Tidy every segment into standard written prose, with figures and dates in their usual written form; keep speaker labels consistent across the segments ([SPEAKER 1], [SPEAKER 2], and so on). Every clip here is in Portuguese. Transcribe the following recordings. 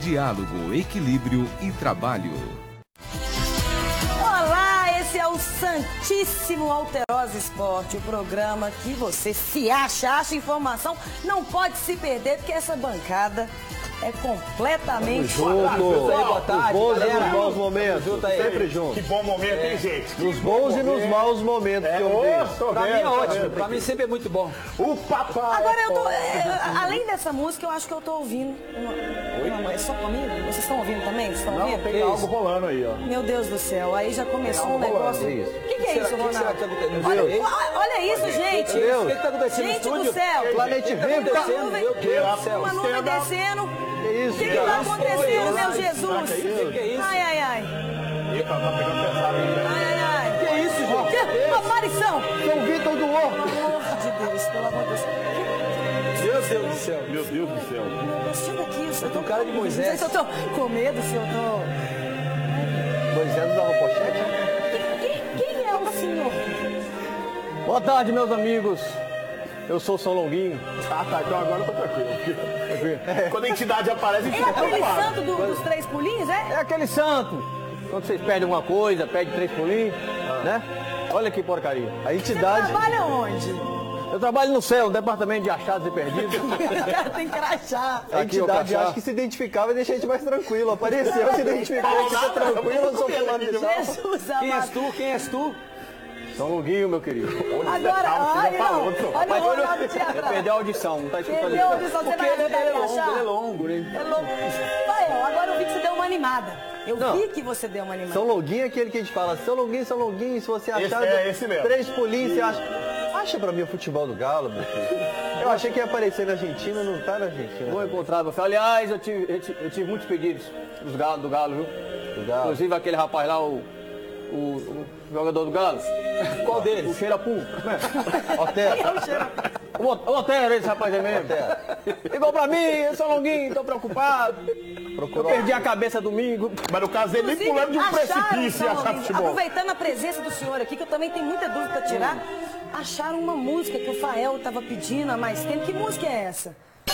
[SPEAKER 1] diálogo, equilíbrio e trabalho.
[SPEAKER 2] Olá, esse é o Santíssimo Alterosa Esporte, o programa que você se acha informação, não pode se perder, porque essa bancada é completamente...
[SPEAKER 3] Junto, boa tarde, nos bons e nos maus momentos, sempre junto.
[SPEAKER 4] Que bom momento, hein, gente?
[SPEAKER 3] Nos bons e nos maus momentos que eu tenho.
[SPEAKER 5] Pra mim é ótimo, pra mim sempre é muito bom.
[SPEAKER 4] O papai!
[SPEAKER 2] Agora eu tô, além dessa música, eu acho que eu tô ouvindo... Não, é só comigo? Vocês estão ouvindo também? Vocês estão ouvindo?
[SPEAKER 4] Tem algo rolando aí, ó.
[SPEAKER 2] Meu Deus do céu, aí já começou um negócio... O que é isso, Ronaldo? Olha isso, gente!
[SPEAKER 5] O que tá acontecendo no
[SPEAKER 2] Gente do
[SPEAKER 5] estúdio?
[SPEAKER 2] céu!
[SPEAKER 3] Planeta Verde,
[SPEAKER 5] Meu Deus do céu.
[SPEAKER 2] Uma nuvem descendo...
[SPEAKER 3] que isso,
[SPEAKER 2] O que tá acontecendo, meu Jesus?
[SPEAKER 5] Que é isso?
[SPEAKER 2] Ai, ai, ai.
[SPEAKER 4] Eita, tá pegando pesado, hein?
[SPEAKER 2] Ai, ai, ai.
[SPEAKER 5] Que isso, gente?
[SPEAKER 2] Que aparição!
[SPEAKER 3] São Vitor do Horto.
[SPEAKER 2] Pelo amor de Deus, pelo amor de Deus.
[SPEAKER 5] Meu Deus do céu.
[SPEAKER 4] Meu Deus do céu.
[SPEAKER 2] Meu Deus, chega aqui. Eu tô
[SPEAKER 5] com cara de Moisés.
[SPEAKER 2] Não sei se eu tô com medo, se eu tô...
[SPEAKER 3] Moisés usava pochete.
[SPEAKER 2] Quem é o senhor?
[SPEAKER 3] Boa tarde, meus amigos. Eu sou o São Longuinho.
[SPEAKER 4] Tá, então agora eu tô tranquilo. Quando a entidade aparece, a gente
[SPEAKER 2] É
[SPEAKER 4] fica
[SPEAKER 2] aquele
[SPEAKER 4] preocupado.
[SPEAKER 2] santo dos três pulinhos, é?
[SPEAKER 3] É aquele santo. Quando vocês perdem alguma coisa, pede 3 pulinhos, né? Olha que porcaria. A
[SPEAKER 2] Você
[SPEAKER 3] entidade...
[SPEAKER 2] trabalha onde?
[SPEAKER 3] Eu trabalho no céu, no departamento de achados e perdidos.
[SPEAKER 2] O cara tem crachá.
[SPEAKER 3] A entidade acho que se identificava e deixa a gente mais tranquilo. Apareceu, se identificou, fica tranquilo, eu sou fulano de tal.
[SPEAKER 2] Jesus
[SPEAKER 5] Quem és
[SPEAKER 2] amado.
[SPEAKER 5] tu? Quem és tu?
[SPEAKER 3] São Longuinho, meu querido.
[SPEAKER 2] Agora, olha, não. Olha o Ronaldo te abraço.
[SPEAKER 3] Perdeu a audição, não tá escutando
[SPEAKER 2] Perdeu a
[SPEAKER 3] nada.
[SPEAKER 2] audição, você
[SPEAKER 5] Porque
[SPEAKER 2] vai
[SPEAKER 5] ele
[SPEAKER 2] ajudar
[SPEAKER 5] é
[SPEAKER 2] a
[SPEAKER 5] longo,
[SPEAKER 2] achar?
[SPEAKER 5] ele é longo, né?
[SPEAKER 2] É louco. Rafael, agora eu vi que você deu uma animada. Eu
[SPEAKER 3] Não.
[SPEAKER 2] vi que você deu uma animada.
[SPEAKER 3] São Longuinho é aquele que a gente fala, São Longuinho, se você achar
[SPEAKER 4] esse mesmo.
[SPEAKER 3] 3 pulinhos, você acha. Acha pra mim o futebol do Galo, meu filho. Eu achei que ia aparecer na Argentina, não tá na Argentina.
[SPEAKER 6] Vou encontrar você. Aliás, eu tive muitos pedidos do Galo, viu?
[SPEAKER 3] Do Galo.
[SPEAKER 6] Inclusive aquele rapaz lá, o jogador do Galo.
[SPEAKER 5] Qual deles?
[SPEAKER 6] O Cheirapu.
[SPEAKER 3] Otero.
[SPEAKER 6] O Otero, esse rapaz aí mesmo. Igual pra mim, eu sou Longuinho, tô preocupado. Eu perdi a cabeça domingo.
[SPEAKER 4] Mas no caso dele, nem pulando de um
[SPEAKER 2] Inclusive,
[SPEAKER 4] precipício e
[SPEAKER 2] acharam,
[SPEAKER 4] achar futebol.
[SPEAKER 2] aproveitando a presença do senhor aqui, que eu também tenho muita dúvida para tirar, acharam uma música que o Fael estava pedindo há mais tempo. Que música é essa?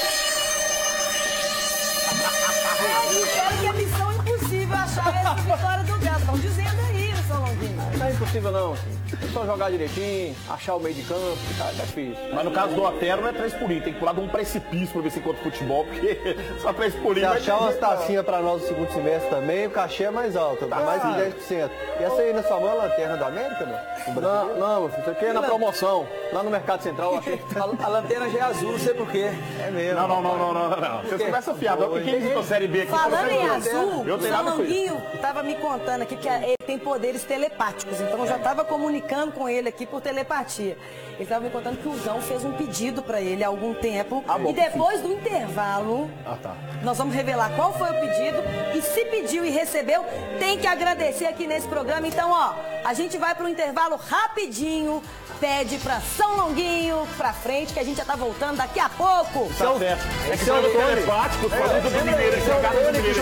[SPEAKER 2] Disseram que é missão impossível achar essa vitória do Galo. Estão dizendo aí, São Longuinho.
[SPEAKER 6] Não é impossível não. É só jogar direitinho, achar o meio de campo, tá difícil.
[SPEAKER 4] Mas no caso do Otero não é 3 pulinhos, tem que pular de um precipício pra ver se encontra futebol, porque só 3
[SPEAKER 3] Se
[SPEAKER 4] pulinhos...
[SPEAKER 3] achar umas tacinhas pra nós no segundo semestre também, o cachê é mais alto, mais de 10%. E essa aí na sua mão é a Lanterna da América, não?
[SPEAKER 6] Não, isso aqui é na promoção. Lá no Mercado Central eu achei.
[SPEAKER 5] A lanterna já é azul, não sei porquê.
[SPEAKER 3] É mesmo.
[SPEAKER 4] Não. Vocês conversam fiado. Quem visitou Série B aqui...
[SPEAKER 2] Falando em azul,
[SPEAKER 4] Eu
[SPEAKER 2] o
[SPEAKER 4] tenho
[SPEAKER 2] São
[SPEAKER 4] nada com isso.
[SPEAKER 2] Longuinho estava me contando aqui que ele tem poderes telepáticos, então eu já estava comunicando com ele aqui por telepatia. Ele estava me contando que o João fez um pedido para ele há algum tempo,
[SPEAKER 4] bom,
[SPEAKER 2] e depois do intervalo, nós vamos revelar qual foi o pedido, e se pediu e recebeu, tem que agradecer aqui nesse programa. Então, ó, a gente vai para o intervalo rapidinho, pede para São Longuinho pra frente, que a gente já tá voltando daqui a pouco.
[SPEAKER 4] Tá certo. É que são os telepáticos, fazendo do Mineiro, que jogava no Mineiro.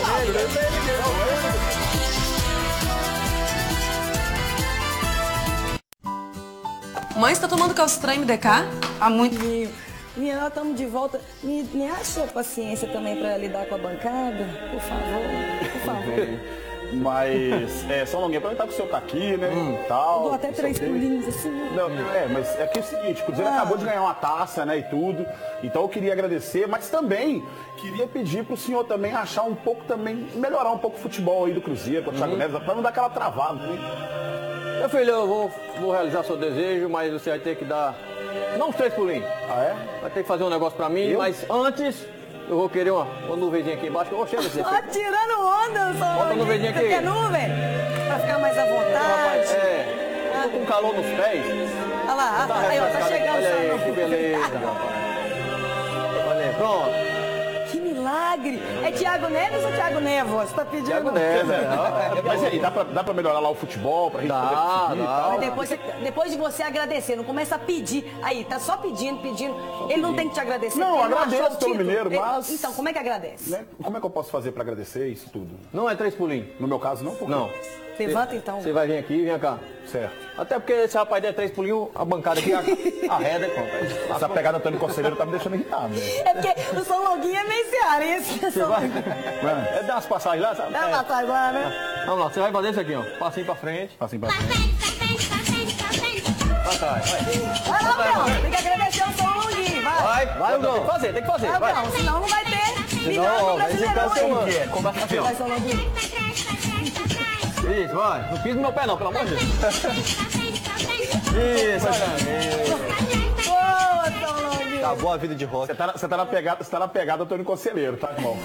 [SPEAKER 7] Mãe, você tá tomando calcitran MDK?
[SPEAKER 2] Há muito tempo. Minha, nós estamos de volta. Me acha paciência também para lidar com a bancada? Por favor.
[SPEAKER 4] Mas, São Longuinho, aproveitar que o senhor tá aqui, né? Tal,
[SPEAKER 2] Eu dou até 3 pulinhos assim.
[SPEAKER 4] Não, mas é que é o seguinte, o Cruzeiro acabou de ganhar uma taça, né, e tudo. Então eu queria agradecer, mas também queria pedir pro senhor também achar um pouco também, melhorar um pouco o futebol aí do Cruzeiro, com o Thiago Neves, pra não dar aquela travada, né?
[SPEAKER 6] Meu filho, eu vou realizar seu desejo, mas você vai ter que dar. Não os 3 pulinhos.
[SPEAKER 4] Ah, é?
[SPEAKER 6] Vai ter que fazer um negócio pra mim, mas antes eu vou querer uma nuvenzinha aqui embaixo. Eu chego desse
[SPEAKER 2] Ó, tirando onda, São
[SPEAKER 6] Bota a nuvenzinha
[SPEAKER 2] Você
[SPEAKER 6] aqui.
[SPEAKER 2] quer nuvem? Pra ficar mais à vontade.
[SPEAKER 6] Eu tô com calor nos pés.
[SPEAKER 2] Olha lá, aí, ó, tá chegando
[SPEAKER 6] Olha aí,
[SPEAKER 2] São
[SPEAKER 6] que
[SPEAKER 2] Longuinho.
[SPEAKER 6] beleza, rapaz. Olha aí, pronto.
[SPEAKER 2] Que milagre! É Thiago Neves ou Thiago Neves? Você tá pedindo?
[SPEAKER 6] Thiago Neves,
[SPEAKER 4] Mas aí, dá pra melhorar lá o futebol, pra gente poder conseguir e tal?
[SPEAKER 2] Mas depois de você agradecer, não começa a pedir. Aí, tá só pedindo. Ele não tem que te agradecer.
[SPEAKER 4] Não,
[SPEAKER 2] porque ele
[SPEAKER 4] agradeço
[SPEAKER 2] achou o
[SPEAKER 4] pelo
[SPEAKER 2] título.
[SPEAKER 4] Mineiro, mas-
[SPEAKER 2] Então, como é que agradece?
[SPEAKER 4] Né? Como é que eu posso fazer pra agradecer isso tudo?
[SPEAKER 6] Não é 3 pulinhos.
[SPEAKER 4] No meu caso, não? Por quê?
[SPEAKER 6] Não.
[SPEAKER 2] Levanta então.
[SPEAKER 6] Você vai vir aqui, vem cá.
[SPEAKER 4] Certo.
[SPEAKER 6] Até porque esse rapaz der 3 pulinhos, a bancada aqui arreda e pronto.
[SPEAKER 4] Essa pegada do Antônio Conselheiro tá me deixando irritado, né?
[SPEAKER 2] É porque o São Longuinho é meio cearense.
[SPEAKER 6] Você vai? É dar umas passagens lá, sabe?
[SPEAKER 2] Dá uma passagem lá, né?
[SPEAKER 6] Vamos lá, você vai fazer isso aqui, ó. Passinho pra frente.
[SPEAKER 4] Passinho pra frente.
[SPEAKER 6] Pra trás, vai.
[SPEAKER 2] Vai lá, Belão. Tem que agradecer o São Longuinho, vai.
[SPEAKER 6] Vai, Hugo. Tem que fazer,
[SPEAKER 2] Vai,
[SPEAKER 6] vai.
[SPEAKER 2] Belão, senão não vai ter milhões no Brasileirão aí.
[SPEAKER 6] Começa assim, ó.
[SPEAKER 2] Vai, São Longuinho.
[SPEAKER 6] Isso, vai. Não pisa no meu pé não, pelo amor de Deus. Isso,
[SPEAKER 2] Boa, São Longuinho.
[SPEAKER 3] Acabou a vida de rock.
[SPEAKER 4] Você tá na pegada Antônio Conselheiro, tá, irmão?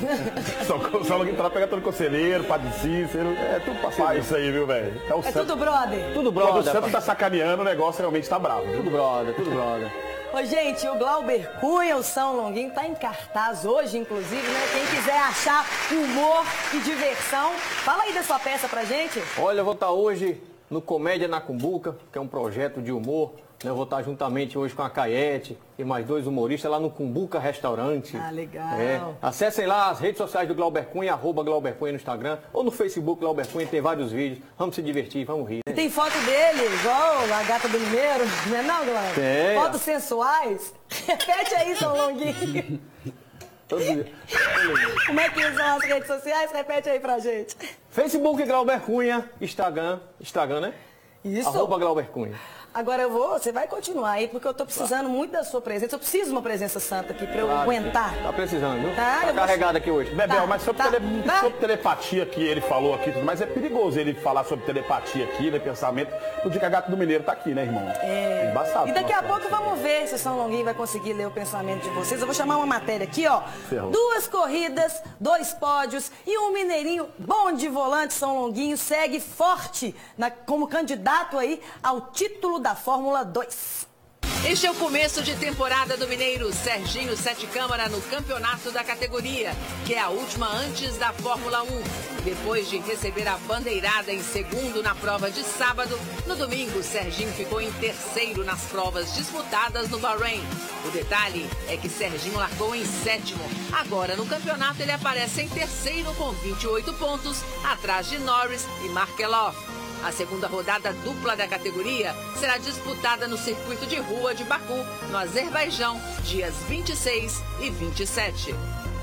[SPEAKER 4] Só alguém tá na pegada Antônio Conselheiro, Padre Cícero. É tudo passar isso aí, viu, velho?
[SPEAKER 2] É tudo brother.
[SPEAKER 6] Tudo
[SPEAKER 4] Quando o
[SPEAKER 6] brother.
[SPEAKER 4] Santos tá sacaneando, o negócio realmente tá bravo. Viu?
[SPEAKER 6] Tudo brother.
[SPEAKER 2] Ô, gente, o Glauber Cunha, o São Longuinho, tá em cartaz hoje, inclusive, né? Quem quiser achar humor e diversão, fala aí da sua peça pra gente.
[SPEAKER 6] Olha, eu vou estar hoje no Comédia na Cumbuca, que é um projeto de humor. Eu vou estar juntamente hoje com a Caiete e mais 2 humoristas lá no Cumbuca Restaurante.
[SPEAKER 2] Ah, legal.
[SPEAKER 6] Acessem lá as redes sociais do Glauber Cunha, @Glauber Cunha no Instagram, ou no Facebook Glauber Cunha, tem vários vídeos. Vamos se divertir, vamos rir.
[SPEAKER 2] E
[SPEAKER 6] Né?
[SPEAKER 2] tem foto dele, igual a gata do Mineiro, não é não, Glauber?
[SPEAKER 6] Tem.
[SPEAKER 2] Fotos sensuais. Repete aí, São Longuinho.
[SPEAKER 6] Todo dia.
[SPEAKER 2] Como é que são as redes sociais? Repete aí pra gente.
[SPEAKER 6] Facebook Glauber Cunha, Instagram, né?
[SPEAKER 2] Isso.
[SPEAKER 6] @Glauber Cunha.
[SPEAKER 2] Agora você vai continuar aí, porque eu tô precisando muito da sua presença. Eu preciso de uma presença santa aqui pra eu aguentar.
[SPEAKER 6] Tá precisando, viu?
[SPEAKER 2] Tá, eu vou-
[SPEAKER 6] carregado aqui hoje.
[SPEAKER 4] Bebel,
[SPEAKER 2] Tá,
[SPEAKER 4] mas sobre, sobre telepatia que ele falou aqui, mas é perigoso ele falar sobre telepatia aqui, né, pensamento, no dia que a Gata do Mineiro tá aqui, né, irmão? É embaçado.
[SPEAKER 2] E daqui a
[SPEAKER 4] nossa.
[SPEAKER 2] pouco vamos ver se o São Longuinho vai conseguir ler o pensamento de vocês. Eu vou chamar uma matéria aqui, ó.
[SPEAKER 4] Ferrou.
[SPEAKER 2] 2 corridas, 2 pódios e um mineirinho bom de volante. São Longuinho segue forte como candidato aí ao título da Fórmula 2.
[SPEAKER 8] Este é o começo de temporada do mineiro Serginho Sete Câmara no campeonato da categoria, que é a última antes da Fórmula 1. Depois de receber a bandeirada em segundo na prova de sábado, no domingo Serginho ficou em terceiro nas provas disputadas no Bahrein. O detalhe é que Serginho largou em sétimo. Agora no campeonato ele aparece em terceiro com 28 pontos, atrás de Norris e Markelov. A segunda rodada dupla da categoria será disputada no circuito de rua de Baku, no Azerbaijão, dias 26 e 27.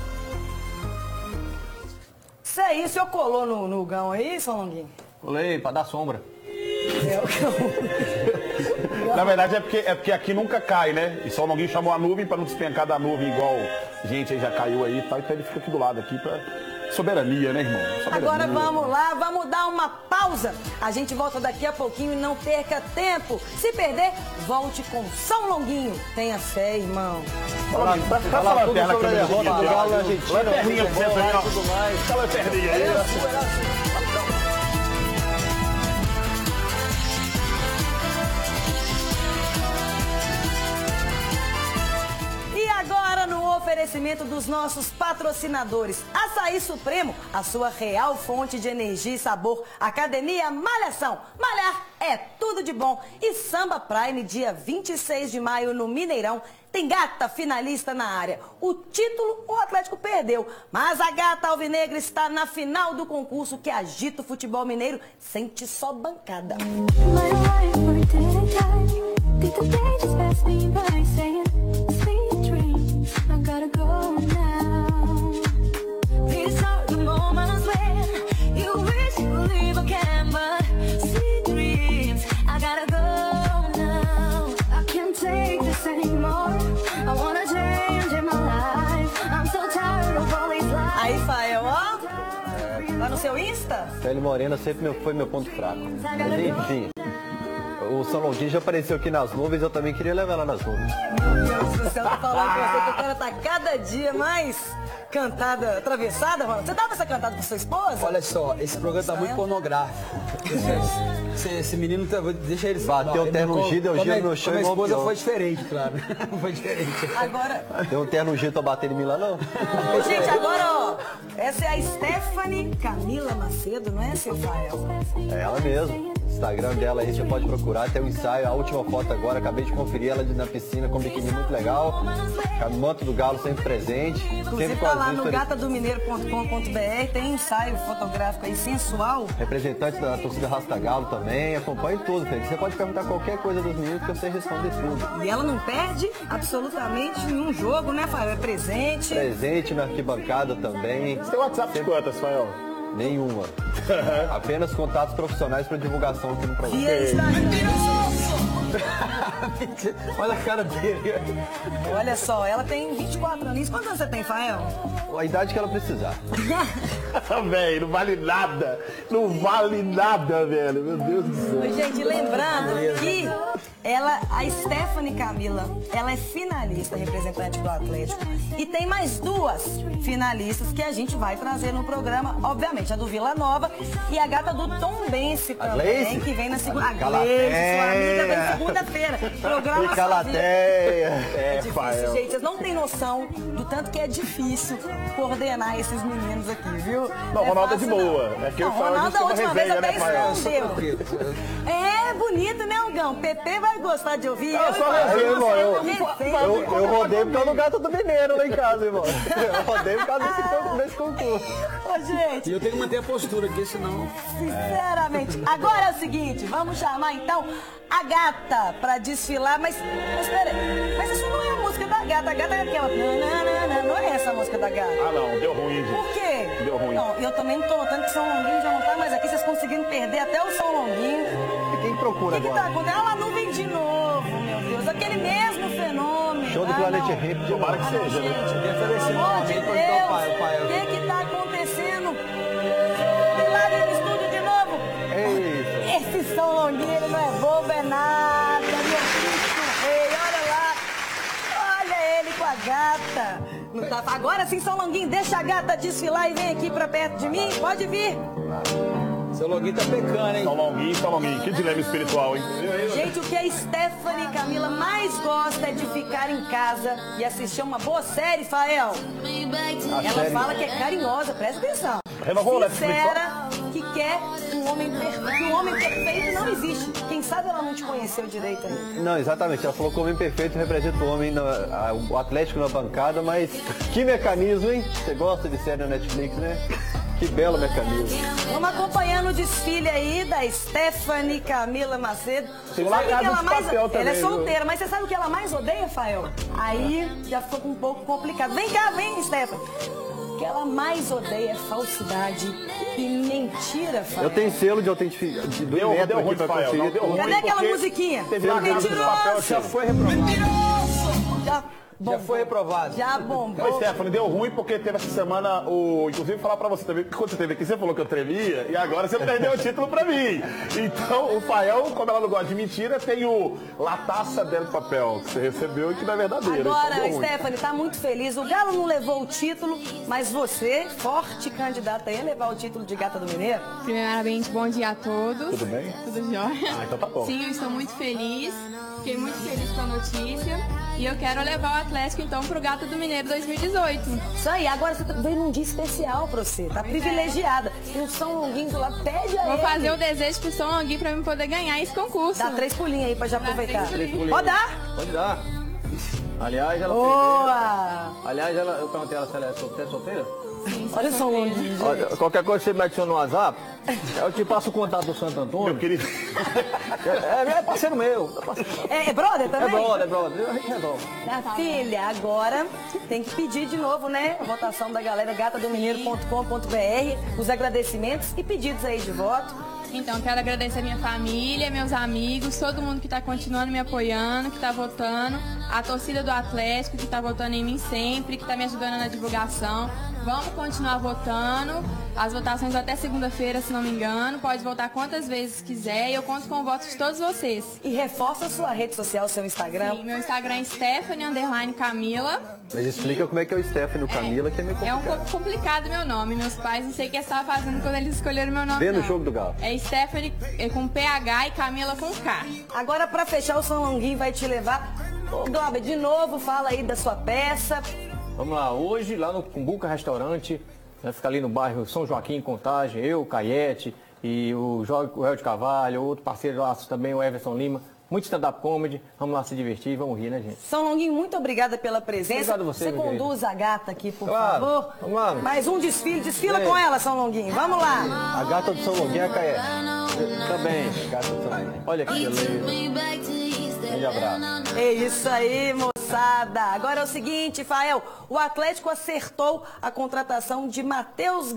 [SPEAKER 2] Isso aí, o senhor colou no gão aí, São Longuinho?
[SPEAKER 6] Colei pra dar sombra.
[SPEAKER 2] É o gão.
[SPEAKER 4] Na verdade é porque aqui nunca cai, né? E só alguém chamou a nuvem para não despencar da nuvem igual gente aí já caiu aí e tal. Então ele fica aqui do lado aqui pra soberania, né, irmão? Soberania.
[SPEAKER 2] Agora vamos lá, vamos dar uma pausa. A gente volta daqui a pouquinho e não perca tempo. Se perder, volte com São Longuinho. Tenha fé, irmão.
[SPEAKER 4] Fala a lanterna aqui,
[SPEAKER 3] derrota do Galo argentino,
[SPEAKER 4] lanterninha de centro aí, ó.
[SPEAKER 3] tudo mais.
[SPEAKER 4] Aquela lanterninha aí.
[SPEAKER 2] E agora no oferecimento dos nossos patrocinadores. Açaí Supremo, a sua real fonte de energia e sabor. Academia Malhação. Malhar é tudo de bom. E Samba Prime, dia 26 de maio no Mineirão. Tem gata finalista na área. O título o Atlético perdeu, mas a gata alvinegra está na final do concurso que agita o futebol mineiro. Sente só bancada. Aí, Fael, ó. Lá no seu Insta?
[SPEAKER 3] Pele morena sempre foi meu ponto fraco. Mas enfim, o São Longuinho já apareceu aqui nas nuvens, eu também queria levar ela nas nuvens.
[SPEAKER 2] Meu Deus do céu, tô falando com você que o cara tá cada dia mais cantada, atravessada, mano. Você dava essa cantada com sua esposa?
[SPEAKER 5] Olha só, esse programa tá muito pornográfico. Esse menino, deixa ele
[SPEAKER 3] Bateu o terno ungido, eu giro no chão
[SPEAKER 5] Minha
[SPEAKER 3] igual
[SPEAKER 5] esposa
[SPEAKER 3] peão.
[SPEAKER 5] foi diferente, claro. Foi diferente.
[SPEAKER 2] Agora,
[SPEAKER 3] Tem um terno ungido pra bater em mim lá, não?
[SPEAKER 2] gente, agora, ó, Essa é a Stephanie Camila Macedo, não é, seu Fael?
[SPEAKER 3] É ela mesmo. Instagram dela aí, você pode procurar, tem um ensaio, a última foto agora, acabei de conferir ela na piscina com um biquíni muito legal, manto do Galo sempre presente.
[SPEAKER 2] Inclusive tá lá no gatadomineiro.com.br, tem um ensaio fotográfico aí sensual.
[SPEAKER 3] Representante da torcida Rasta Galo também, acompanhe tudo, Felipe. Você pode perguntar qualquer coisa dos meninos que eu sei responder tudo.
[SPEAKER 2] E ela não perde absolutamente nenhum jogo, né, Fael? É presente.
[SPEAKER 3] Presente na arquibancada também.
[SPEAKER 4] Você tem WhatsApp de quantas, Fael?
[SPEAKER 3] Nenhuma. Apenas contatos profissionais para divulgação aqui no programa.
[SPEAKER 2] E aí está...
[SPEAKER 3] Olha a cara dele.
[SPEAKER 2] Olha só, ela tem 24 anos. Quantos anos você tem, Fael?
[SPEAKER 3] A idade que ela precisar.
[SPEAKER 4] Velho, não vale nada. Não vale nada, velho. Meu Deus do céu.
[SPEAKER 2] Gente, lembrando que ela, a Stephanie Camila, ela é finalista representante do Atlético. E tem mais duas finalistas que a gente vai trazer no programa, obviamente, a do Vila Nova e a gata do Tombense também, que vem na segunda. A Gleice, sua amiga, vem segunda-feira. Programa
[SPEAKER 3] Fica lateia.
[SPEAKER 2] É difícil, gente. Vocês não têm noção do tanto que é difícil coordenar esses meninos aqui, viu?
[SPEAKER 4] Não, Ronaldo é de boa. É que eu falo
[SPEAKER 2] Ronaldo, a última vez até escondeu.
[SPEAKER 3] É
[SPEAKER 2] bonito, né, Hugão? PP vai gostar de ouvir.
[SPEAKER 3] Eu só resenho, irmão. Eu rodei por causa do gato do Mineiro lá em casa, irmão. Eu rodei por causa desse concurso.
[SPEAKER 2] Ô, gente.
[SPEAKER 5] E eu tenho que manter a postura aqui, senão...
[SPEAKER 2] Sinceramente. Agora é o seguinte, vamos chamar então a gata pra desfilar, mas peraí. Mas isso não é a música da gata. A gata é aquela... Não é essa a música da gata.
[SPEAKER 4] Ah, não. Deu ruim, gente.
[SPEAKER 2] Por quê?
[SPEAKER 4] Deu ruim.
[SPEAKER 2] Não, eu também não tô notando que São Longuinho já não tá mais aqui. Vocês conseguiram perder até o São Longuinho.
[SPEAKER 3] E quem procura
[SPEAKER 2] O que
[SPEAKER 3] agora?
[SPEAKER 2] tá acontecendo? Ela não vem de novo, meu Deus. Aquele mesmo fenômeno.
[SPEAKER 3] Show do Planet Ramp.
[SPEAKER 4] Tomara que seja, né?
[SPEAKER 2] Pelo amor de Deus. O que tá acontecendo? Milagre no estúdio de novo. Esse São Longuinho, ele não é bobo, é nada. Meu Cristo Rei, olha lá. Olha ele com a gata. Não tá... Agora sim, São Longuinho, deixa a gata desfilar e vem aqui pra perto de mim. Pode vir.
[SPEAKER 5] Seu Longuinho tá pecando, hein?
[SPEAKER 4] São Longuinho. Que dilema espiritual, hein?
[SPEAKER 2] Gente, o que a Stephanie Camila mais gosta é de ficar em casa e assistir uma boa série, Fael. Ela fala que é carinhosa, presta atenção.
[SPEAKER 4] Renovou o Netflix,
[SPEAKER 2] sincera, que quer um homem perfeito. Que um homem perfeito não existe. Quem sabe ela não te conheceu direito ainda.
[SPEAKER 3] Não, exatamente. Ela falou que o homem perfeito representa o homem, o Atlético na bancada, mas que mecanismo, hein? Você gosta de série na Netflix, né? Que belo mecanismo.
[SPEAKER 2] Vamos acompanhando o desfile aí da Stephanie Camila Macedo.
[SPEAKER 4] Tem lá
[SPEAKER 2] Sabe
[SPEAKER 4] Casa
[SPEAKER 2] que ela
[SPEAKER 4] de
[SPEAKER 2] mais...
[SPEAKER 4] Papel também,
[SPEAKER 2] Ela é
[SPEAKER 4] viu?
[SPEAKER 2] solteira, mas você sabe o que ela mais odeia, Fael? Aí já ficou um pouco complicado. Vem cá, vem, Stephanie. O que ela mais odeia é falsidade e mentira, Fael.
[SPEAKER 3] Eu tenho selo de autenticidade.
[SPEAKER 4] Deu ruim, Fael. Não deu ruim.
[SPEAKER 2] Cadê aquela
[SPEAKER 4] porque
[SPEAKER 2] musiquinha?
[SPEAKER 4] teve lá Casa de Papel,
[SPEAKER 5] Já foi reprovado.
[SPEAKER 2] Já
[SPEAKER 5] foi reprovado.
[SPEAKER 2] Já bombou.
[SPEAKER 4] Mas, Stephanie, deu ruim porque teve essa semana Inclusive, falar pra você também, que quando você teve aqui, você falou que eu tremia e agora você perdeu o título pra mim. Então, o Fael, como ela não gosta de mentira, tem o La Taça del Papel, que você recebeu e que não é verdadeiro.
[SPEAKER 2] Agora,
[SPEAKER 4] Então, deu ruim.
[SPEAKER 2] Stephanie tá muito feliz. O Galo não levou o título, mas você, forte candidata aí a levar o título de Gata do Mineiro.
[SPEAKER 9] Primeiramente, bom dia a todos.
[SPEAKER 4] Tudo bem?
[SPEAKER 9] Tudo jóia?
[SPEAKER 4] Ah, então tá bom.
[SPEAKER 9] Sim, eu estou muito feliz. Fiquei muito feliz com a notícia. E eu quero levar o Atlético, então, pro Gata do Mineiro 2018.
[SPEAKER 2] Isso aí, agora você veio num dia especial pra você. Tá privilegiada. Tem o São Longuinho lá, pede a
[SPEAKER 9] Vou
[SPEAKER 2] ele.
[SPEAKER 9] fazer o desejo pro São Longuinho pra eu poder ganhar esse concurso.
[SPEAKER 2] Dá 3 pulinhos aí pra já aproveitar.
[SPEAKER 9] 3 pulinhos.
[SPEAKER 2] Pode dar?
[SPEAKER 6] Pode dar. Aliás, ela
[SPEAKER 2] Boa!
[SPEAKER 6] Aliás, eu perguntei ela se ela é solteira.
[SPEAKER 2] Olha o São Longuinho.
[SPEAKER 6] Olha, qualquer coisa você me adiciona no WhatsApp, eu te passo o contato do Santo Antônio.
[SPEAKER 4] Meu querido.
[SPEAKER 6] É parceiro meu.
[SPEAKER 2] É brother também?
[SPEAKER 6] É brother. A gente resolve.
[SPEAKER 2] Filha, agora tem que pedir de novo, né? A votação da galera gatadomineiro.com.br, os agradecimentos e pedidos aí de voto.
[SPEAKER 9] Então, quero agradecer a minha família, meus amigos, todo mundo que está continuando me apoiando, que está votando, a torcida do Atlético, que está votando em mim sempre, que está me ajudando na divulgação. Vamos continuar votando. As votações até segunda-feira, se não me engano. Pode votar quantas vezes quiser e eu conto com o voto de todos vocês.
[SPEAKER 2] E reforça a sua rede social, seu Instagram.
[SPEAKER 9] Sim, meu Instagram é Stephanie_Camila.
[SPEAKER 3] Mas explica como é que é o Stephanie Camila, que é meio
[SPEAKER 9] É
[SPEAKER 3] complicado.
[SPEAKER 9] um pouco complicado meu nome. Meus pais não sei o que estavam fazendo quando eles escolheram meu nome.
[SPEAKER 3] Vê no
[SPEAKER 9] não.
[SPEAKER 3] jogo do Galo.
[SPEAKER 9] É Stephanie com PH e Camila com K.
[SPEAKER 2] Agora, pra fechar, o São Longuinho vai te levar. Ô, Glauber, de novo, fala aí da sua peça.
[SPEAKER 6] Vamos lá, hoje lá no Cumbuca Restaurante, né? Fica ali no bairro São Joaquim, em Contagem, eu, Caiete e o Hélio de Carvalho, outro parceiro laço também, o Everson Lima. Muito stand-up comedy, vamos lá se divertir, vamos rir, né, gente?
[SPEAKER 2] São Longuinho, muito obrigada pela presença.
[SPEAKER 6] Obrigado você
[SPEAKER 2] conduz a gata aqui, por
[SPEAKER 6] claro,
[SPEAKER 2] favor.
[SPEAKER 6] Vamos lá.
[SPEAKER 2] Mais um desfile, desfila com ela, São Longuinho, vamos lá.
[SPEAKER 3] A gata do São Longuinho é a Caete.
[SPEAKER 6] Também.
[SPEAKER 3] Gata do São Longuinho.
[SPEAKER 6] Olha que beleza.
[SPEAKER 3] Grande abraço.
[SPEAKER 2] É isso aí, moçada. Agora é o seguinte, Fael, o Atlético acertou a contratação de Matheus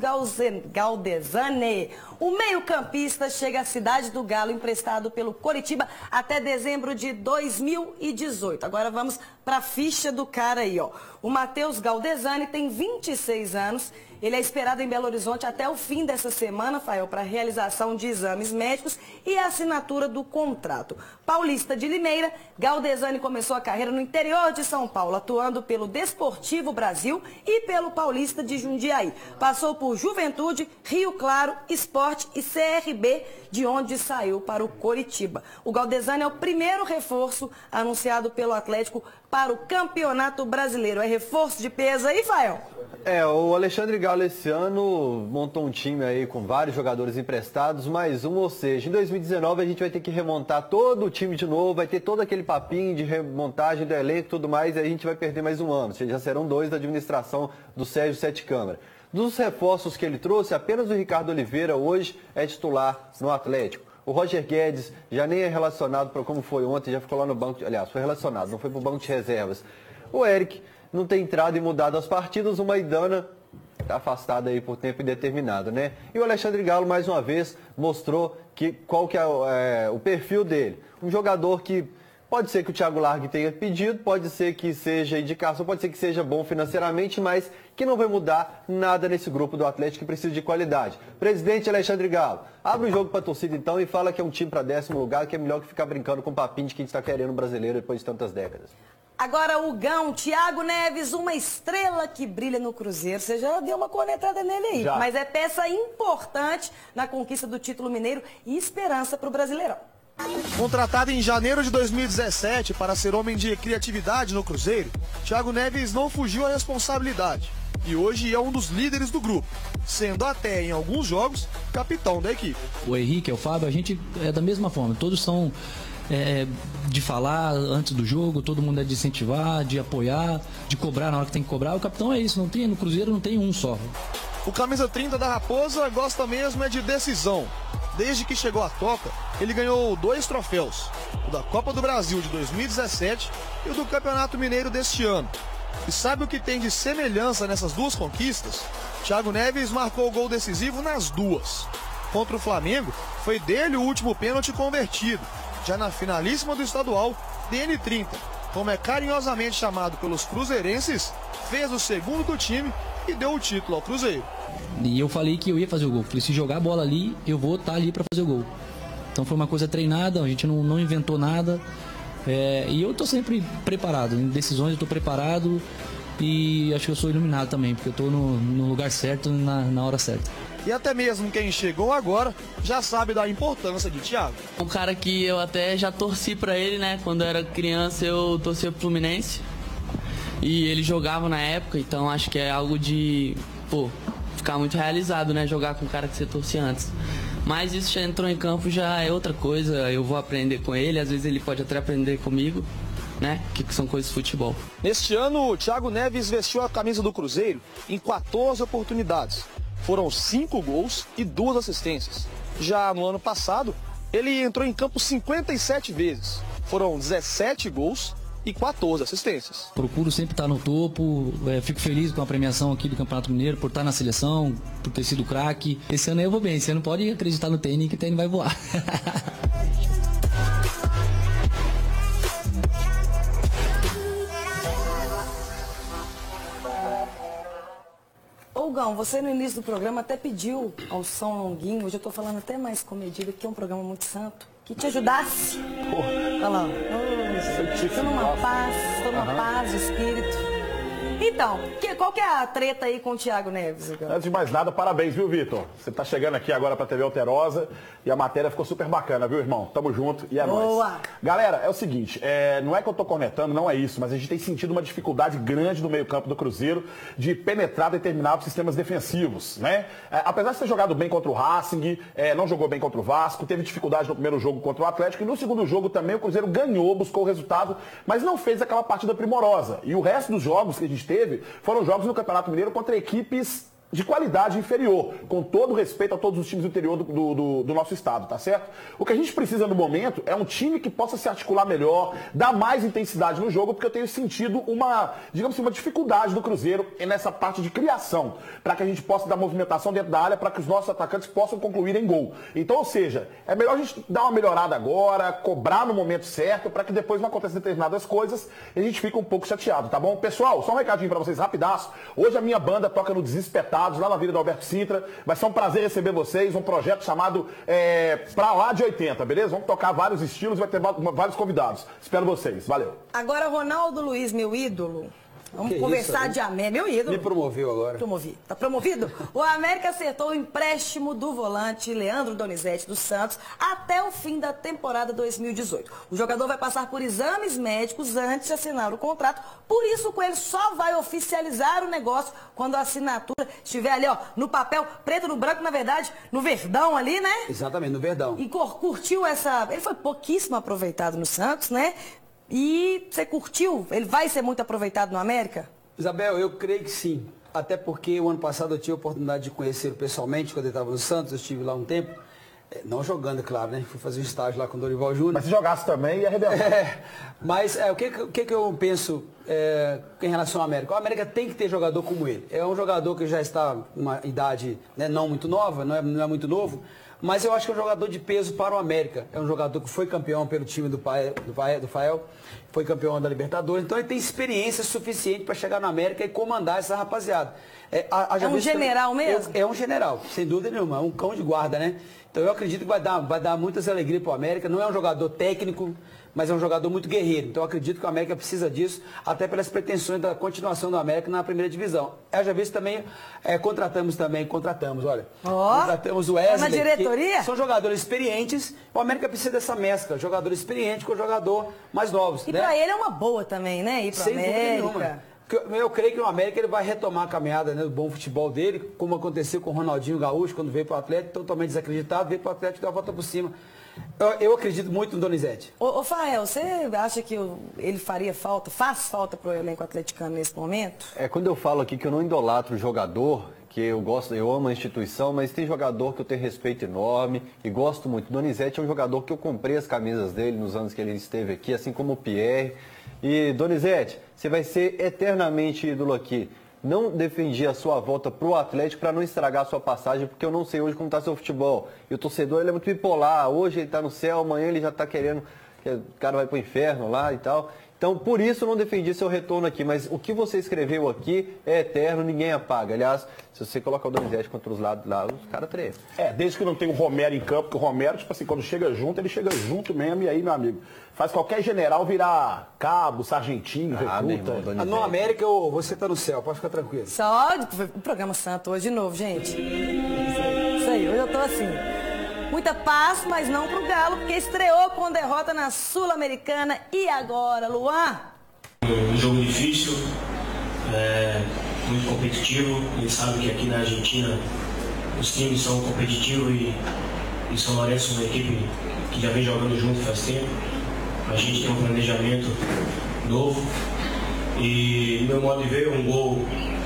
[SPEAKER 2] Galdesani. O meio-campista chega à Cidade do Galo, emprestado pelo Coritiba até dezembro de 2018. Agora vamos para a ficha do cara aí, ó. O Matheus Galdesani tem 26 anos. Ele é esperado em Belo Horizonte até o fim dessa semana, Fael, para realização de exames médicos e a assinatura do contrato. Paulista de Limeira, Galdesani começou a carreira no interior de São Paulo, atuando pelo Desportivo Brasil e pelo Paulista de Jundiaí. Passou por Juventude, Rio Claro, Sport e CRB, de onde saiu para o Coritiba. O Galdesani é o primeiro reforço anunciado pelo Atlético para o Campeonato Brasileiro. É reforço de peso aí, Fael?
[SPEAKER 3] O Alexandre Galo esse ano montou um time aí com vários jogadores emprestados, mais um, ou seja, em 2019 a gente vai ter que remontar todo o time de novo, vai ter todo aquele papinho de remontagem do elenco e tudo mais, e a gente vai perder mais um ano, ou seja, já serão 2 da administração do Sérgio Sete Câmara. Dos reforços que ele trouxe, apenas o Ricardo Oliveira hoje é titular no Atlético. O Roger Guedes já nem é relacionado para como foi ontem, já ficou lá no banco, aliás, foi relacionado, não foi para o banco de reservas. O Eric não tem entrado e mudado as partidas, o Maidana está afastado aí por tempo indeterminado, né? E o Alexandre Galo, mais uma vez, mostrou qual que é o perfil dele. Um jogador que pode ser que o Thiago Largue tenha pedido, pode ser que seja indicação, pode ser que seja bom financeiramente, mas que não vai mudar nada nesse grupo do Atlético que precisa de qualidade. Presidente Alexandre Galo, abre o jogo para a torcida então e fala que é um time para 10º lugar, que é melhor que ficar brincando com o papinho de que a gente está querendo um brasileiro depois de tantas décadas.
[SPEAKER 2] Agora o Gão, Thiago Neves, uma estrela que brilha no Cruzeiro. Você já deu uma cornetada nele aí,
[SPEAKER 4] Já.
[SPEAKER 2] Mas é peça importante na conquista do título mineiro e esperança para o Brasileirão.
[SPEAKER 10] Contratado em janeiro de 2017 para ser homem de criatividade no Cruzeiro, Thiago Neves não fugiu à responsabilidade e hoje é um dos líderes do grupo, sendo até em alguns jogos capitão da equipe.
[SPEAKER 11] O Henrique, o Fábio, a gente é da mesma forma, todos são de falar antes do jogo, todo mundo é de incentivar, de apoiar, de cobrar na hora que tem que cobrar. O capitão é isso, não tem, no Cruzeiro não tem um só.
[SPEAKER 10] O camisa 30 da Raposa gosta mesmo de decisão. Desde que chegou à toca, ele ganhou 2 troféus, o da Copa do Brasil de 2017 e o do Campeonato Mineiro deste ano. E sabe o que tem de semelhança nessas duas conquistas? Thiago Neves marcou o gol decisivo nas duas. Contra o Flamengo, foi dele o último pênalti convertido. Já na finalíssima do estadual, DN30, como é carinhosamente chamado pelos cruzeirenses, fez o segundo do time e deu o título ao Cruzeiro.
[SPEAKER 11] E eu falei que eu ia fazer o gol. Falei, se jogar a bola ali, eu vou estar ali para fazer o gol. Então foi uma coisa treinada, a gente não inventou nada. E eu estou sempre preparado. Em decisões eu estou preparado e acho que eu sou iluminado também, porque eu estou no lugar certo, na hora certa.
[SPEAKER 10] E até mesmo quem chegou agora já sabe da importância de Thiago.
[SPEAKER 12] Um cara que eu até já torci pra ele, né? Quando eu era criança eu torcia pro Fluminense. E ele jogava na época, então acho que é algo de, ficar muito realizado, né? Jogar com o cara que você torcia antes. Mas isso já entrou em campo, já é outra coisa. Eu vou aprender com ele, às vezes ele pode até aprender comigo, né? Que são coisas de futebol.
[SPEAKER 10] Neste ano, o Thiago Neves vestiu a camisa do Cruzeiro em 14 oportunidades. Foram 5 gols e 2 assistências. Já no ano passado, ele entrou em campo 57 vezes. Foram 17 gols e 14 assistências.
[SPEAKER 11] Procuro sempre estar no topo, fico feliz com a premiação aqui do Campeonato Mineiro, por estar na seleção, por ter sido craque. Esse ano eu vou bem, você não pode acreditar no tênis que o tênis vai voar.
[SPEAKER 2] Ô Gão, você no início do programa até pediu ao São Longuinho, hoje eu tô falando até mais comedido, que é um programa muito santo, que te ajudasse. Olha lá, estou numa paz de espírito. Então, qual que é a treta aí com o Thiago Neves?
[SPEAKER 4] Antes de mais nada, parabéns, viu, Vitor? Você tá chegando aqui agora pra TV Alterosa e a matéria ficou super bacana, viu, irmão? Tamo junto e é nóis. Galera, é o seguinte, não é que eu tô cornetando, não é isso, mas a gente tem sentido uma dificuldade grande no meio-campo do Cruzeiro de penetrar determinados sistemas defensivos, né? Apesar de ter jogado bem contra o Racing, não jogou bem contra o Vasco, teve dificuldade no primeiro jogo contra o Atlético e no segundo jogo também o Cruzeiro ganhou, buscou o resultado, mas não fez aquela partida primorosa. E o resto dos jogos que a gente teve foram jogos no Campeonato Mineiro contra equipes de qualidade inferior, com todo respeito a todos os times do interior do nosso estado, tá certo? O que a gente precisa no momento é um time que possa se articular melhor, dar mais intensidade no jogo, porque eu tenho sentido uma, digamos assim, uma dificuldade do Cruzeiro nessa parte de criação, para que a gente possa dar movimentação dentro da área, para que os nossos atacantes possam concluir em gol. Então, ou seja, é melhor a gente dar uma melhorada agora, cobrar no momento certo, para que depois não aconteçam determinadas coisas e a gente fica um pouco chateado, tá bom? Pessoal, só um recadinho para vocês rapidaço. Hoje a minha banda toca no Desespetado, lá na Vila do Alberto Sintra. Vai ser um prazer receber vocês, um projeto chamado Pra Lá de 80, beleza? Vamos tocar vários estilos, vai ter vários convidados. Espero vocês, valeu.
[SPEAKER 2] Agora, Ronaldo Luiz, meu ídolo. Vamos conversar de América. Meu ídolo.
[SPEAKER 5] Me promoveu agora.
[SPEAKER 2] Promovi. Tá promovido? O América acertou o empréstimo do volante Leandro Donizete dos Santos até o fim da temporada 2018. O jogador vai passar por exames médicos antes de assinar o contrato. Por isso, o Coelho só vai oficializar o negócio quando a assinatura estiver ali, ó, no papel, preto no branco, na verdade, no verdão ali, né?
[SPEAKER 5] Exatamente, no verdão.
[SPEAKER 2] E curtiu essa... Ele foi pouquíssimo aproveitado no Santos, né? E você curtiu? Ele vai ser muito aproveitado no América?
[SPEAKER 5] Isabel, eu creio que sim. Até porque o ano passado eu tive a oportunidade de conhecê-lo pessoalmente, quando ele estava no Santos, eu estive lá um tempo. Não jogando, claro, né? Fui fazer um estágio lá com o Dorival Júnior.
[SPEAKER 4] Mas se jogasse também, ia arrebentar.
[SPEAKER 5] Mas o que eu penso em relação ao América? O América tem que ter jogador como ele. É um jogador que já está com uma idade, né, não muito nova, não é muito novo, mas eu acho que é um jogador de peso para o América. É um jogador que foi campeão pelo time do Fael, foi campeão da Libertadores, então ele tem experiência suficiente para chegar no América e comandar essa rapaziada.
[SPEAKER 2] É um general mesmo?
[SPEAKER 5] É um general, sem dúvida nenhuma, é um cão de guarda, né? Então eu acredito que vai dar muitas alegrias para o América. Não é um jogador técnico, mas é um jogador muito guerreiro. Então eu acredito que o América precisa disso, até pelas pretensões da continuação do América na primeira divisão. Já visto também, contratamos, olha. Contratamos o Wesley.
[SPEAKER 2] Na diretoria?
[SPEAKER 5] São jogadores experientes. O América precisa dessa mescla, jogador experiente com jogador mais novos.
[SPEAKER 2] E né? Para ele é uma boa também, né? Ir para o América.
[SPEAKER 5] Eu creio que o América ele vai retomar a caminhada, né, do bom futebol dele, como aconteceu com o Ronaldinho Gaúcho, quando veio para o Atlético, totalmente desacreditado, veio para o Atlético e deu a volta por cima. Eu acredito muito no Donizete.
[SPEAKER 2] Ô Fael, você acha que ele faz falta para o elenco atleticano nesse momento?
[SPEAKER 3] Quando eu falo aqui que eu não idolatro o jogador, que eu amo a instituição, mas tem jogador que eu tenho respeito enorme e gosto muito. O Donizete é um jogador que eu comprei as camisas dele nos anos que ele esteve aqui, assim como o Pierre. E, Donizete, você vai ser eternamente ídolo aqui. Não defendi a sua volta para o Atlético para não estragar a sua passagem, porque eu não sei hoje como está seu futebol. E o torcedor ele é muito bipolar. Hoje ele está no céu, amanhã ele já está querendo que o cara vai para o inferno lá e tal. Então, por isso eu não defendi seu retorno aqui. Mas o que você escreveu aqui é eterno, ninguém apaga. Aliás, se você colocar o Donizete contra os lados lá, os caras tremem.
[SPEAKER 4] Desde que não tem o Romero em campo, porque o Romero, tipo assim, quando chega junto, ele chega junto mesmo. E aí, meu amigo, faz qualquer general virar cabo, sargentinho, recruta.
[SPEAKER 5] No América, você tá no céu, pode ficar tranquilo.
[SPEAKER 2] Só o programa Santo hoje de novo, gente. Isso aí, hoje eu tô assim. Muita paz, mas não pro Galo, porque estreou com derrota na Sul-Americana. E agora, Luan?
[SPEAKER 13] Um jogo difícil, muito competitivo. A gente sabe que aqui na Argentina os times são competitivos e São Lourenço é uma equipe que já vem jogando junto faz tempo. A gente tem um planejamento novo e, no meu modo de ver, um gol